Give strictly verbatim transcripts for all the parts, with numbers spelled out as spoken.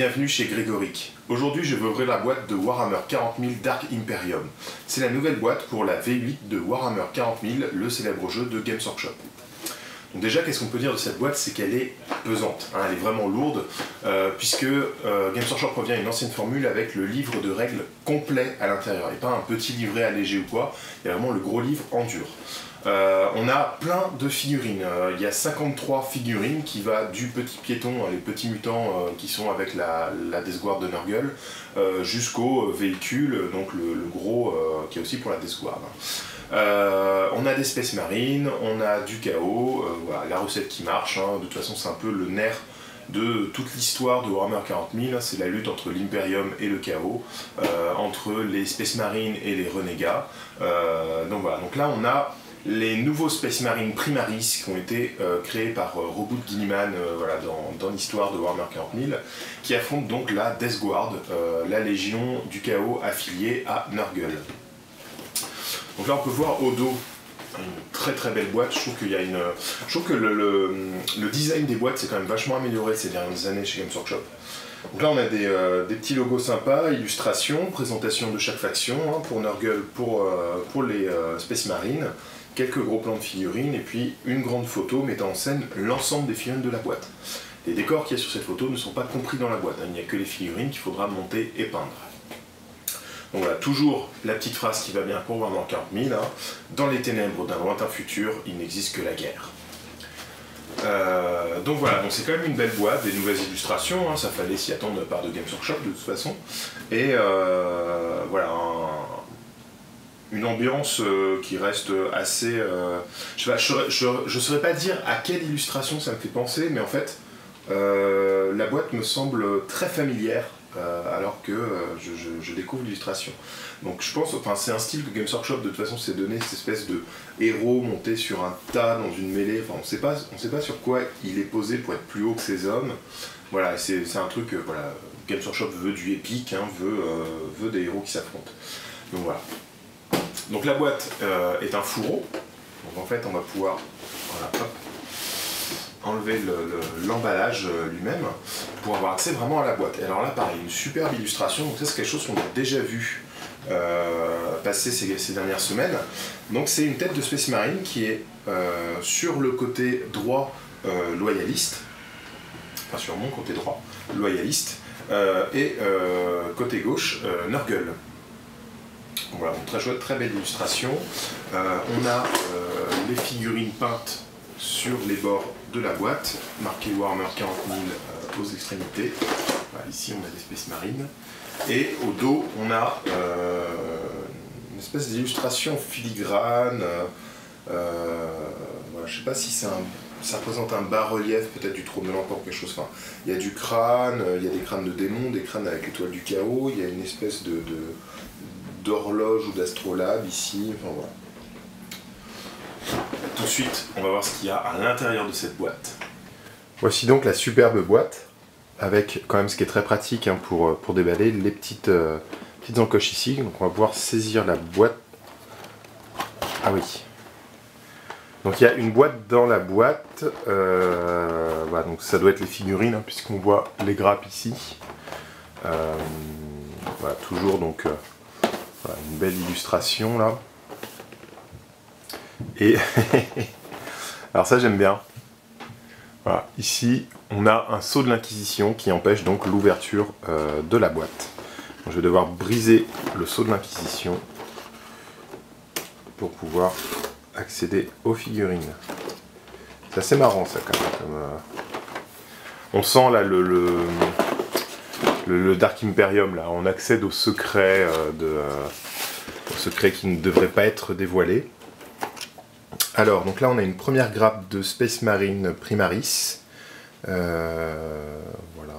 bienvenue chez Grégoric. Aujourd'hui je vais ouvrir la boîte de Warhammer quarante mille Dark Imperium. C'est la nouvelle boîte pour la V huit de Warhammer quarante mille, le célèbre jeu de Games Workshop. Donc déjà, qu'est-ce qu'on peut dire de cette boîte? C'est qu'elle est pesante, hein, elle est vraiment lourde, euh, puisque euh, Games Workshop revient à une ancienne formule avec le livre de règles complet à l'intérieur, et pas un petit livret allégé ou quoi, il y a vraiment le gros livre en dur. Euh, on a plein de figurines, euh, il y a cinquante-trois figurines qui va du petit piéton, les petits mutants euh, qui sont avec la, la Death Guard de Nurgle, euh, jusqu'au véhicule, donc le, le gros euh, qui est aussi pour la Death Guard. Euh, on a des Space Marines, on a du chaos, euh, voilà, la recette qui marche, hein. De toute façon c'est un peu le nerf de toute l'histoire de Warhammer quarante mille, c'est la lutte entre l'Imperium et le chaos, euh, entre les Space Marines et les renégats. Euh, donc voilà, donc là on a les nouveaux Space Marines Primaris qui ont été euh, créés par euh, Roboute Guilliman euh, voilà, dans, dans l'histoire de Warhammer quarante mille, qui affrontent donc la Death Guard, euh, la Légion du Chaos affiliée à Nurgle. Donc là on peut voir au dos une très très belle boîte. Je trouve qu'il y a une, je trouve que le, le, le design des boîtes s'est quand même vachement amélioré ces dernières années chez Games Workshop. Donc là on a des, euh, des petits logos sympas, illustrations, présentation de chaque faction, hein, pour Nurgle, pour, euh, pour les euh, Space Marines, quelques gros plans de figurines et puis une grande photo mettant en scène l'ensemble des figurines de la boîte. Les décors qu'il y a sur cette photo ne sont pas compris dans la boîte, hein, il n'y a que les figurines qu'il faudra monter et peindre. Donc voilà, toujours la petite phrase qui va bien pour Warhammer quarante mille, hein. Dans les ténèbres d'un lointain futur, il n'existe que la guerre. Euh, donc voilà, donc c'est quand même une belle boîte, des nouvelles illustrations, hein, ça fallait s'y attendre de la part de Games Workshop de toute façon. Et euh, voilà, un, une ambiance euh, qui reste assez... Euh, je ne saurais pas dire à quelle illustration ça me fait penser, mais en fait, euh, la boîte me semble très familière. Euh, alors que euh, je, je, je découvre l'illustration. Donc je pense, enfin c'est un style que Games Workshop de toute façon s'est donné, cette espèce de héros monté sur un tas dans une mêlée, enfin on sait pas, on sait pas sur quoi il est posé pour être plus haut que ses hommes. Voilà, c'est un truc, euh, voilà, Games Workshop veut du épique, hein, veut, euh, veut des héros qui s'affrontent. Donc voilà. Donc la boîte euh, est un fourreau, donc en fait on va pouvoir, voilà, hop, enlever l'emballage le, le, lui-même pour avoir accès vraiment à la boîte. Et alors là, pareil, une superbe illustration. Donc ça, c'est quelque chose qu'on a déjà vu euh, passer ces, ces dernières semaines. Donc c'est une tête de Space Marine qui est euh, sur le côté droit euh, loyaliste, enfin sur mon côté droit loyaliste, euh, et euh, côté gauche euh, Nurgle. Voilà, donc très chouette, très belle illustration. Euh, on a euh, les figurines peintes sur les bords de la boîte, marqué Warhammer quarante mille euh, aux extrémités. Voilà, ici on a des Space Marines. Et au dos, on a euh, une espèce d'illustration filigrane. Euh, voilà, je ne sais pas si c'est un, ça représente un bas-relief, peut-être du trône de l'Empereur ou quelque chose. Enfin, il y a du crâne, il y a des crânes de démons, des crânes avec l'étoile du chaos, il y a une espèce de, de, d'horloge ou d'astrolabe ici. Enfin, voilà. Ensuite, on va voir ce qu'il y a à l'intérieur de cette boîte. Voici donc la superbe boîte, avec quand même ce qui est très pratique, hein, pour, pour déballer les petites, euh, petites encoches ici. Donc on va pouvoir saisir la boîte. Ah oui. Donc il y a une boîte dans la boîte. Euh, voilà, donc ça doit être les figurines, hein, puisqu'on voit les grappes ici. Euh, voilà, toujours donc euh, voilà, une belle illustration là. Et alors ça j'aime bien. Voilà, ici on a un sceau de l'Inquisition qui empêche donc l'ouverture euh, de la boîte. Donc, je vais devoir briser le sceau de l'Inquisition pour pouvoir accéder aux figurines. C'est assez marrant ça quand même. Comme, euh... On sent là le, le, le, le Dark Imperium là. On accède au secret euh, de, euh, au secret qui ne devrait pas être dévoilé. Alors, donc là on a une première grappe de Space Marine Primaris. Euh, voilà.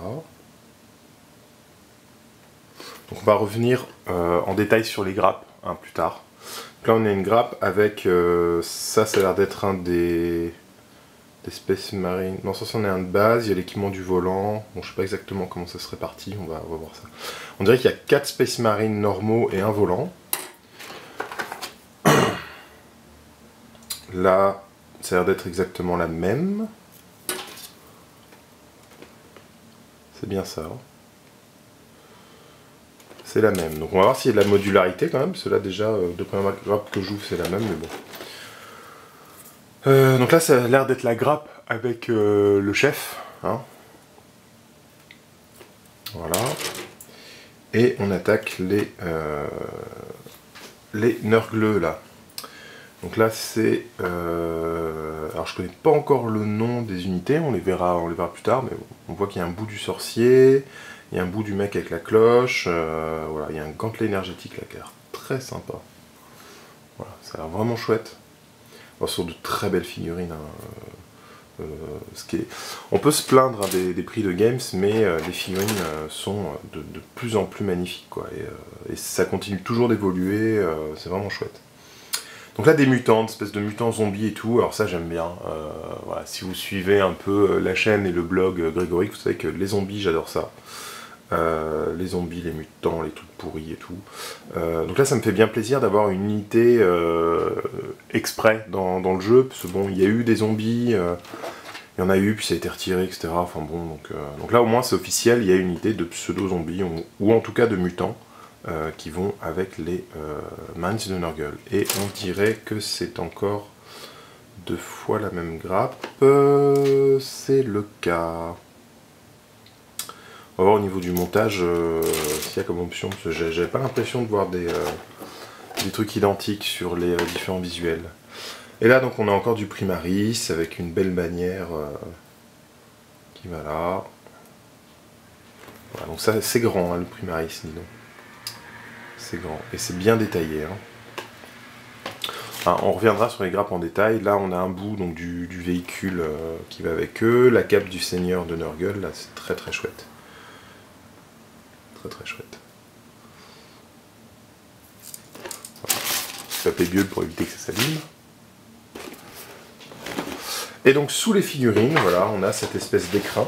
Donc on va revenir euh, en détail sur les grappes, hein, plus tard. Donc là on a une grappe avec, euh, ça ça a l'air d'être un des, des Space Marine. Non, ça c'en est un de base, il y a l'équipement du volant. Bon, je sais pas exactement comment ça se répartit, on va, on va voir ça. On dirait qu'il y a quatre Space Marine normaux et un volant. Là, ça a l'air d'être exactement la même. C'est bien ça. c'est la même. Donc on va voir s'il y a de la modularité quand même, parce que là déjà, euh, de première grappe que j'ouvre c'est la même, mais bon. Euh, donc là ça a l'air d'être la grappe avec euh, le chef, hein. Voilà. Et on attaque les, euh, les Nurgle là. Donc là c'est... Euh, alors je connais pas encore le nom des unités, on les verra, on les verra plus tard, mais on voit qu'il y a un bout du sorcier, il y a un bout du mec avec la cloche, euh, voilà, il y a un gantelet énergétique là qui a l'air très sympa. Voilà, ça a l'air vraiment chouette. Bon, ce sont de très belles figurines. Hein. Euh, ce qui est... On peut se plaindre hein, des, des prix de games, mais euh, les figurines euh, sont de, de plus en plus magnifiques, quoi. Et, euh, et ça continue toujours d'évoluer, euh, c'est vraiment chouette. Donc là des mutants, espèce de mutants zombies et tout, alors ça j'aime bien. Euh, voilà, si vous suivez un peu la chaîne et le blog Grégoric, vous savez que les zombies j'adore ça. Euh, les zombies, les mutants, les trucs pourris et tout. Euh, donc là ça me fait bien plaisir d'avoir une unité euh, exprès dans, dans le jeu, parce que bon il y a eu des zombies, euh, il y en a eu puis ça a été retiré, et cetera. Enfin bon, donc, euh, donc là au moins c'est officiel, il y a une unité de pseudo-zombies, ou, ou en tout cas de mutants. Euh, qui vont avec les euh, Mines de Nurgle. Et on dirait que c'est encore deux fois la même grappe. Euh, c'est le cas. On va voir au niveau du montage euh, s'il y a comme option, parce que j'avais pas l'impression de voir des, euh, des trucs identiques sur les euh, différents visuels. Et là donc on a encore du Primaris avec une belle bannière euh, qui va là. Voilà, donc ça c'est grand hein, le Primaris, dis donc. C'est grand et c'est bien détaillé. Hein. Enfin, on reviendra sur les grappes en détail. Là, on a un bout donc, du, du véhicule euh, qui va avec eux. La cape du seigneur de Nurgle, là, c'est très très chouette. Très très chouette. Voilà. Je vais taper Bulle pour éviter que ça s'abîme. Et donc, sous les figurines, voilà, on a cette espèce d'écrin.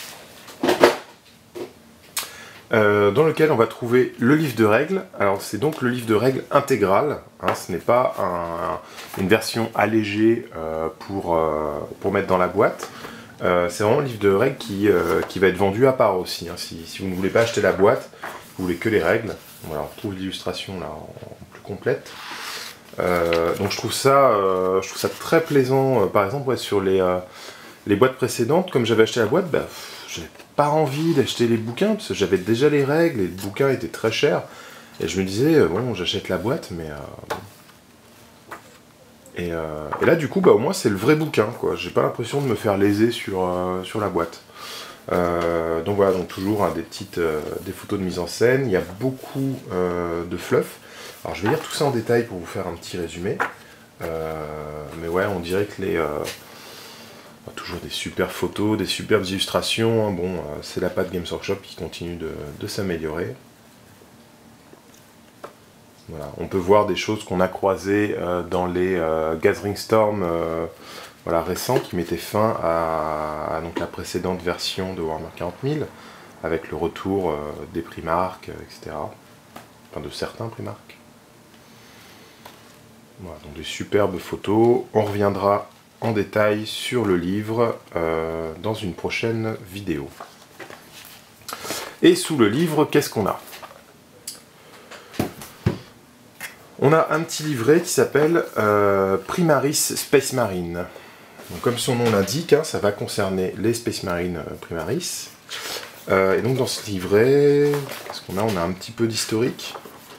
Euh, dans lequel on va trouver le livre de règles. Alors c'est donc le livre de règles intégral, hein, ce n'est pas un, une version allégée euh, pour, euh, pour mettre dans la boîte. Euh, c'est vraiment le livre de règles qui, euh, qui va être vendu à part aussi. Hein. Si, si vous ne voulez pas acheter la boîte, vous voulez que les règles. Voilà, on retrouve l'illustration là en, en plus complète. Euh, donc je trouve ça, euh, je trouve ça très plaisant. Euh, par exemple, ouais, sur les, euh, les boîtes précédentes, comme j'avais acheté la boîte, bah, j'avais pas envie d'acheter les bouquins parce que j'avais déjà les règles et les bouquins étaient très chers et je me disais euh, bon j'achète la boîte mais euh... et, euh... et là du coup bah au moins c'est le vrai bouquin quoi, j'ai pas l'impression de me faire léser sur, euh, sur la boîte. Euh... donc voilà, donc toujours hein, des petites euh, des photos de mise en scène, il y a beaucoup euh, de fluff. Alors je vais lire tout ça en détail pour vous faire un petit résumé, euh... mais ouais on dirait que les euh... toujours des super photos, des superbes illustrations, hein. Bon, euh, c'est la patte Games Workshop qui continue de, de s'améliorer. Voilà, on peut voir des choses qu'on a croisées euh, dans les euh, Gathering Storm euh, voilà, récents qui mettaient fin à, à donc, la précédente version de Warhammer quarante mille, avec le retour euh, des Primarques, et cetera. Enfin, de certains Primarques. Voilà, donc des superbes photos. On reviendra en détail sur le livre euh, dans une prochaine vidéo. Et sous le livre, qu'est-ce qu'on a? On a un petit livret qui s'appelle euh, Primaris Space Marine. Donc, comme son nom l'indique, hein, ça va concerner les Space Marine euh, Primaris. Euh, et donc dans ce livret, qu'est-ce qu'on a? On a un petit peu d'historique.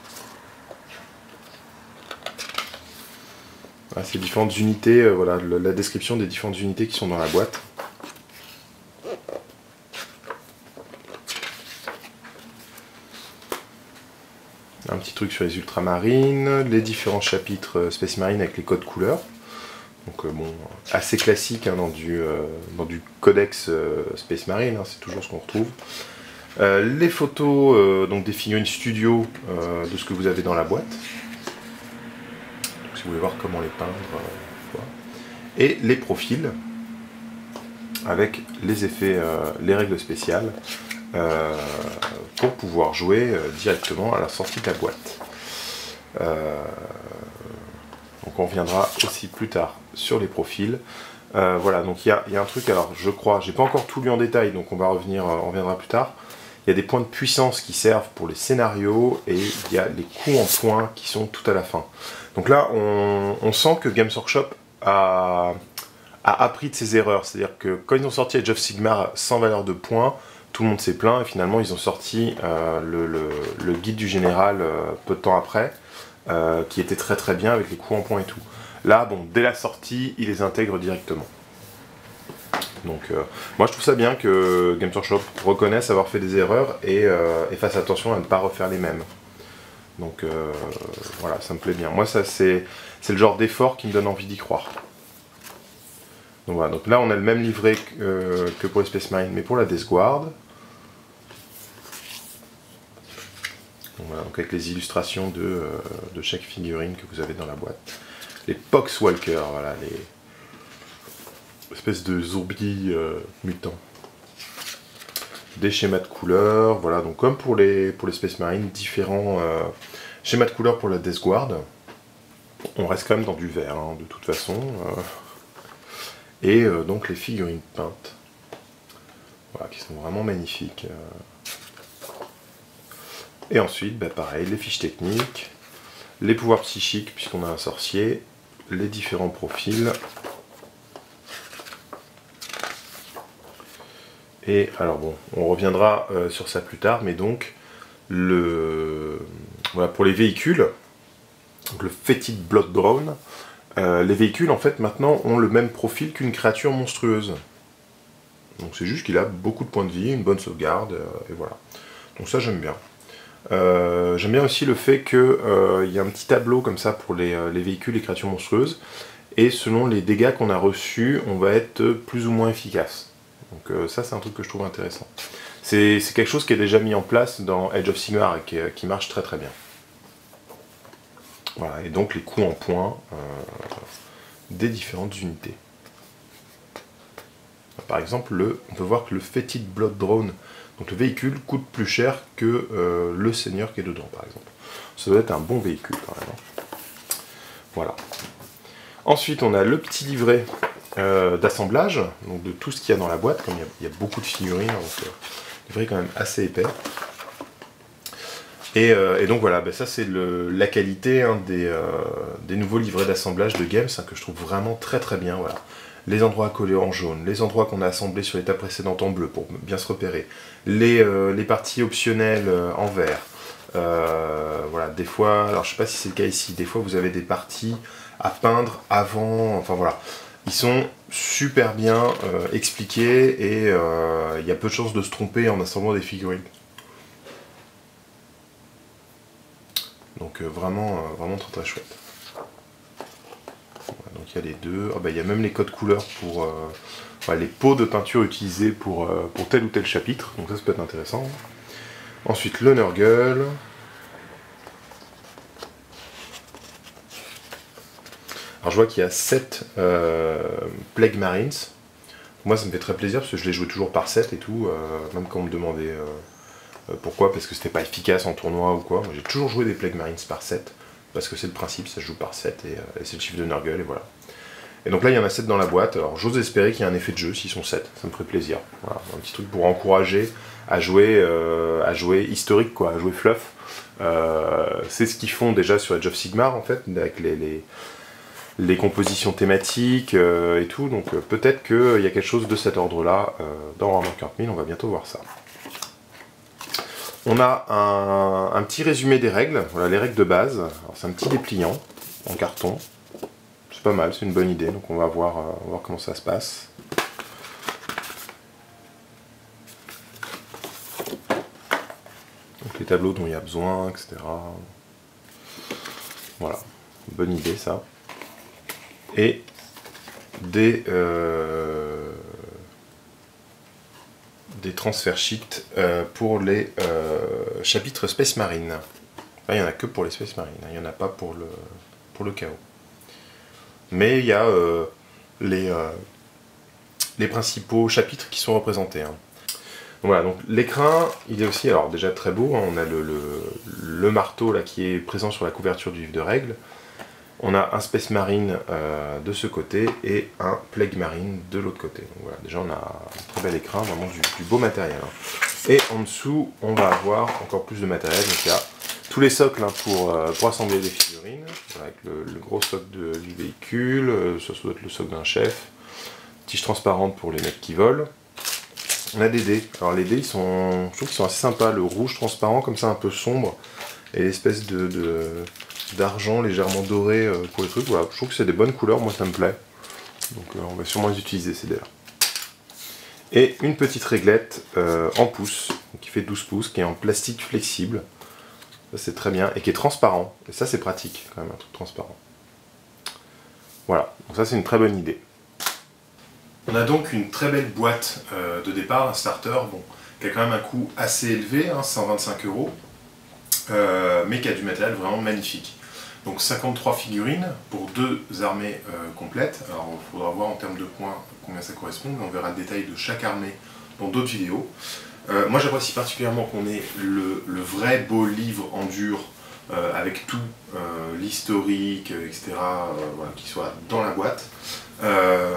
Voilà, ces différentes unités, euh, voilà, le, la description des différentes unités qui sont dans la boîte. Un petit truc sur les ultramarines, les différents chapitres euh, Space Marine avec les codes couleurs. Donc euh, bon, assez classique hein, dans, du, euh, dans du codex euh, Space Marine, hein, c'est toujours ce qu'on retrouve. Euh, les photos euh, donc des figurines studio euh, de ce que vous avez dans la boîte. Si vous voulez voir comment les peindre, euh, voilà. Et les profils avec les effets, euh, les règles spéciales euh, pour pouvoir jouer euh, directement à la sortie de la boîte. Euh, donc on reviendra aussi plus tard sur les profils. Euh, voilà, donc il y a, y a un truc, alors je crois, j'ai pas encore tout lu en détail, donc on va revenir, euh, on reviendra plus tard. Il y a des points de puissance qui servent pour les scénarios et il y a les coups en points qui sont tout à la fin. Donc là, on, on sent que Games Workshop a, a appris de ses erreurs. C'est-à-dire que quand ils ont sorti Age of Sigmar sans valeur de points, tout le monde s'est plaint et finalement ils ont sorti euh, le, le, le guide du général euh, peu de temps après, euh, qui était très très bien avec les coups en points et tout. Là, bon, dès la sortie, ils les intègrent directement. Donc euh, moi je trouve ça bien que Games Workshop reconnaisse avoir fait des erreurs et, euh, et fasse attention à ne pas refaire les mêmes. Donc euh, voilà, ça me plaît bien. Moi ça c'est le genre d'effort qui me donne envie d'y croire. Donc voilà, donc là on a le même livret que, euh, que pour les Space Marines, mais pour la Death Guard. Donc voilà, donc avec les illustrations de, euh, de chaque figurine que vous avez dans la boîte. Les Poxwalkers, voilà, les espèces de zombies euh, mutants. Des schémas de couleurs, voilà, donc comme pour les, pour les Space Marines, différents euh, schémas de couleurs pour la Death Guard. On reste quand même dans du vert, hein, de toute façon. Euh, et euh, donc les figurines peintes, voilà, qui sont vraiment magnifiques. Et ensuite, bah, pareil, les fiches techniques, les pouvoirs psychiques, puisqu'on a un sorcier, les différents profils. Et alors bon, on reviendra euh, sur ça plus tard, mais donc, le, voilà, pour les véhicules, donc le Fetid Bloodbrawn, euh, les véhicules en fait maintenant ont le même profil qu'une créature monstrueuse. Donc c'est juste qu'il a beaucoup de points de vie, une bonne sauvegarde, euh, et voilà. Donc ça j'aime bien. Euh, j'aime bien aussi le fait qu'il euh, y a un petit tableau comme ça pour les, les véhicules et créatures monstrueuses, et selon les dégâts qu'on a reçus, on va être plus ou moins efficace. Donc euh, ça c'est un truc que je trouve intéressant. C'est quelque chose qui est déjà mis en place dans Age of Sigmar et qui, qui marche très très bien. Voilà, et donc les coups en points euh, des différentes unités. Par exemple, le, on peut voir que le Fetid Bloodbrawn, donc le véhicule, coûte plus cher que euh, le seigneur qui est dedans, par exemple. Ça doit être un bon véhicule quand même. Voilà. Ensuite, on a le petit livret euh, d'assemblage, donc de tout ce qu'il y a dans la boîte, comme il y a, il y a beaucoup de figurines, donc euh, livret quand même assez épais. Et, euh, et donc voilà, ben ça c'est la qualité hein, des, euh, des nouveaux livrets d'assemblage de Games, hein, que je trouve vraiment très très bien. Voilà. Les endroits collés en jaune, les endroits qu'on a assemblés sur l'étape précédente en bleu pour bien se repérer, les, euh, les parties optionnelles euh, en vert. Euh, voilà, des fois, alors je sais pas si c'est le cas ici, des fois vous avez des parties à peindre avant, enfin voilà. Ils sont super bien euh, expliqués et euh, il y a peu de chances de se tromper en assemblant des figurines. Donc euh, vraiment, euh, vraiment très très chouette. Voilà, donc il y a les deux. Oh, bah, il y a même les codes couleurs pour euh, ouais, les pots de peinture utilisés pour, euh, pour tel ou tel chapitre. Donc ça, ça peut être intéressant. Ensuite le Nurgle. Alors je vois qu'il y a sept euh, Plague Marines. Moi ça me fait très plaisir parce que je les jouais toujours par sept et tout, euh, même quand on me demandait euh, euh, pourquoi, parce que c'était pas efficace en tournoi ou quoi. J'ai toujours joué des Plague Marines par sept, parce que c'est le principe, ça se joue par sept et, euh, et c'est le chiffre de Nurgle et voilà. Et donc là il y en a sept dans la boîte, alors j'ose espérer qu'il y a un effet de jeu s'ils sont sept, ça me ferait plaisir. Voilà, un petit truc pour encourager à jouer, euh, à jouer historique, quoi, à jouer fluff. Euh, c'est ce qu'ils font déjà sur Age of Sigmar en fait, avec les... les les compositions thématiques euh, et tout, donc euh, peut-être qu'il euh, y a quelque chose de cet ordre-là euh, dans Warhammer quarante mille, on va bientôt voir ça. On a un, un petit résumé des règles, voilà les règles de base, c'est un petit dépliant en carton, c'est pas mal, c'est une bonne idée, donc on va voir, euh, on va voir comment ça se passe. Donc les tableaux dont il y a besoin, et cetera. Voilà, bonne idée ça. Et des, euh, des transfer sheets euh, pour les euh, chapitres Space Marine. Là, il n'y en a que pour les Space Marine, hein, il n'y en a pas pour le, pour le chaos. Mais il y a euh, les, euh, les principaux chapitres qui sont représentés. Hein. Voilà, donc l'écrin, il est aussi alors déjà très beau, hein, on a le, le, le marteau là, qui est présent sur la couverture du livre de règles. On a un Space Marine euh, de ce côté et un Plague Marine de l'autre côté. Donc voilà, déjà on a un très bel écrin, vraiment du, du beau matériel. Hein. Et en dessous, on va avoir encore plus de matériel. Donc il y a tous les socles hein, pour, euh, pour assembler des figurines, voilà, avec le, le gros socle de, du véhicule, euh, ça doit être le socle d'un chef, tige transparente pour les mecs qui volent. On a des dés. Alors les dés, ils sont, je trouve qu'ils sont assez sympas. Le rouge transparent, comme ça un peu sombre, et l'espèce de, de d'argent légèrement doré euh, pour les trucs. Voilà, je trouve que c'est des bonnes couleurs, moi ça me plaît. Donc euh, on va sûrement les utiliser ces dés-là. Et une petite réglette euh, en pouces, qui fait douze pouces, qui est en plastique flexible. Ça c'est très bien, et qui est transparent. Et ça c'est pratique, quand même, un truc transparent. Voilà, donc ça c'est une très bonne idée. On a donc une très belle boîte euh, de départ, un starter, bon, qui a quand même un coût assez élevé, hein, cent vingt-cinq euros, euh, mais qui a du matériel vraiment magnifique. Donc cinquante-trois figurines pour deux armées euh, complètes. Alors il faudra voir en termes de points combien ça correspond, mais on verra le détail de chaque armée dans d'autres vidéos. Euh, moi j'apprécie particulièrement qu'on ait le, le vrai beau livre en dur, euh, avec tout, euh, l'historique, et cetera, euh, voilà, qui soit dans la boîte. Euh,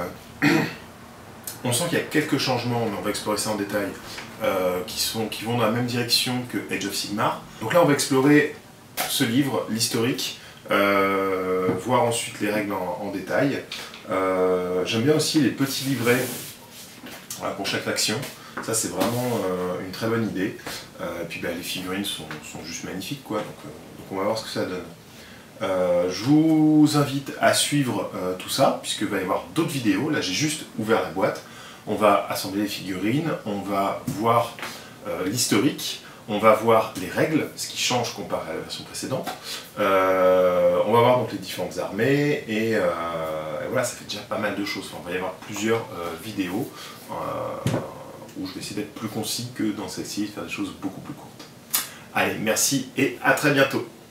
On sent qu'il y a quelques changements, mais on va explorer ça en détail, euh, qui, sont, qui vont dans la même direction que Age of Sigmar. Donc là, on va explorer ce livre, l'historique, euh, voir ensuite les règles en, en détail. Euh, J'aime bien aussi les petits livrets voilà, pour chaque faction. Ça, c'est vraiment euh, une très bonne idée. Euh, et puis bah, les figurines sont, sont juste magnifiques, quoi. Donc, euh, donc on va voir ce que ça donne. Euh, je vous invite à suivre euh, tout ça, puisqu'il va y avoir d'autres vidéos. Là, j'ai juste ouvert la boîte. On va assembler les figurines, on va voir euh, l'historique, on va voir les règles, ce qui change comparé à la version précédente. Euh, on va voir donc les différentes armées, et, euh, et voilà, ça fait déjà pas mal de choses. Enfin, il va y avoir plusieurs euh, vidéos euh, où je vais essayer d'être plus concis que dans celle-ci, faire des choses beaucoup plus courtes. Allez, merci et à très bientôt.